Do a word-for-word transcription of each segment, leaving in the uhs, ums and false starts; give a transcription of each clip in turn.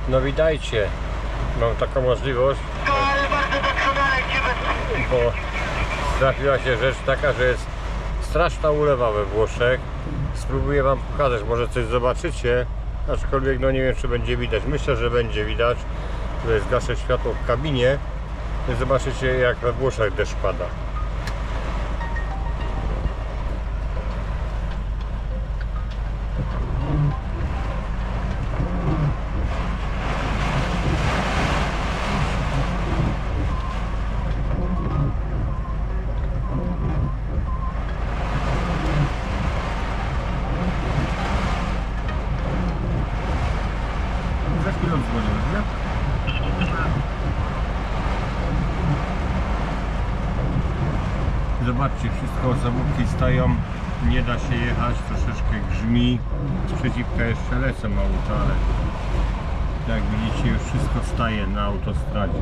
No witajcie, mam taką możliwość, bo trafiła się rzecz taka, że jest straszna ulewa we Włoszech. Spróbuję wam pokazać, może coś zobaczycie, aczkolwiek no nie wiem, czy będzie widać. Myślę, że będzie widać. Tutaj zgaszę światło w kabinie i zobaczycie, jak we Włoszech deszcz pada. Za chwilę dzwonię, nie? Zobaczcie, wszystko, zawódki stają, nie da się jechać, troszeczkę grzmi. Sprzeciwka jeszcze lecą auta, ale jak widzicie, już wszystko staje na autostradzie.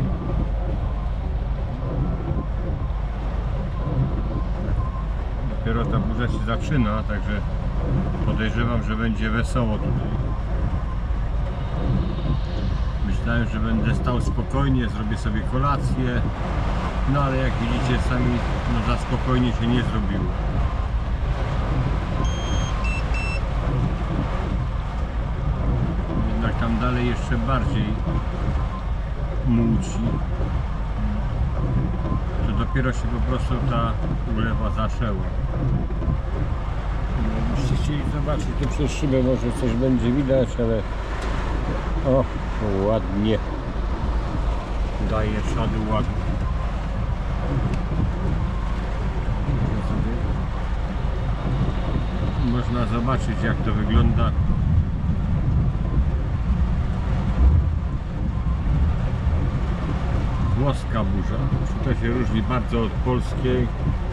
Dopiero ta burza się zaczyna, także podejrzewam, że będzie wesoło tutaj. Myślałem, że będę stał spokojnie, zrobię sobie kolację, no ale jak widzicie sami, no za spokojnie się nie zrobiło. Jednak tam dalej jeszcze bardziej muci. To dopiero się po prostu ta ulewa zaczęła. Jakbyście chcieli zobaczyć, to przez szybę może coś będzie widać, ale o, ładnie daje szadu ładnie. Można zobaczyć, jak to wygląda. Włoska burza. To się różni bardzo od polskiej,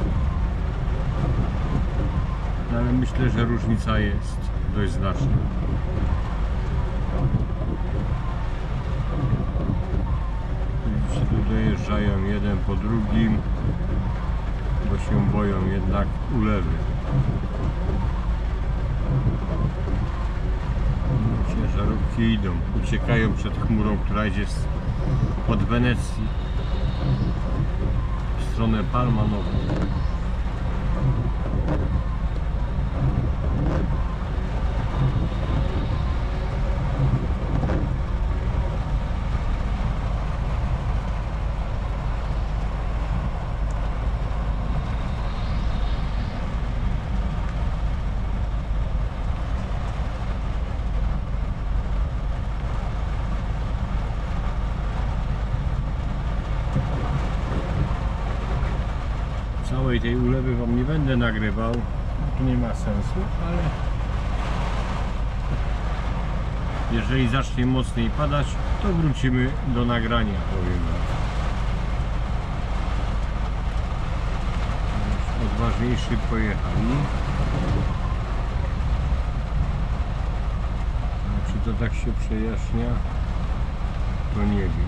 ale myślę, że różnica jest dość znaczna. Tu dojeżdżają jeden po drugim, bo się boją jednak ulewy. Ciężarówki idą, uciekają przed chmurą, która idzie od Wenecji w stronę Palmanową. Całej tej ulewy wam nie będę nagrywał, to nie ma sensu, ale jeżeli zacznie mocniej padać, to wrócimy do nagrania, powiem wam. Odważniejszy pojechali. A czy to tak się przejaśnia, to nie wiem.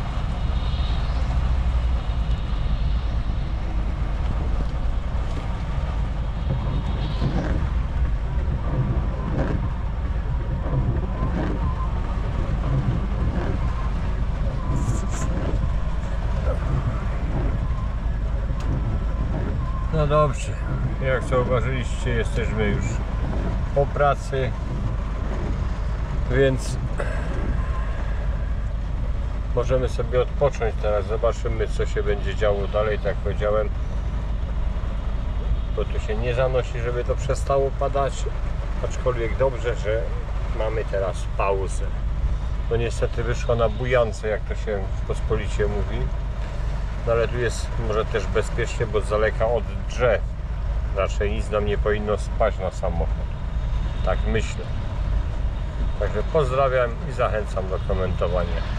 No dobrze, jak zauważyliście, jesteśmy już po pracy, więc możemy sobie odpocząć teraz. Zobaczymy, co się będzie działo dalej, tak jak powiedziałem, bo tu się nie zanosi, żeby to przestało padać, aczkolwiek dobrze, że mamy teraz pauzę. No niestety wyszła na bujance, jak to się pospolicie mówi. No ale tu jest może też bezpiecznie, bo z daleka od drzew. Raczej nic nam nie powinno spaść na samochód. Tak myślę. Także pozdrawiam i zachęcam do komentowania.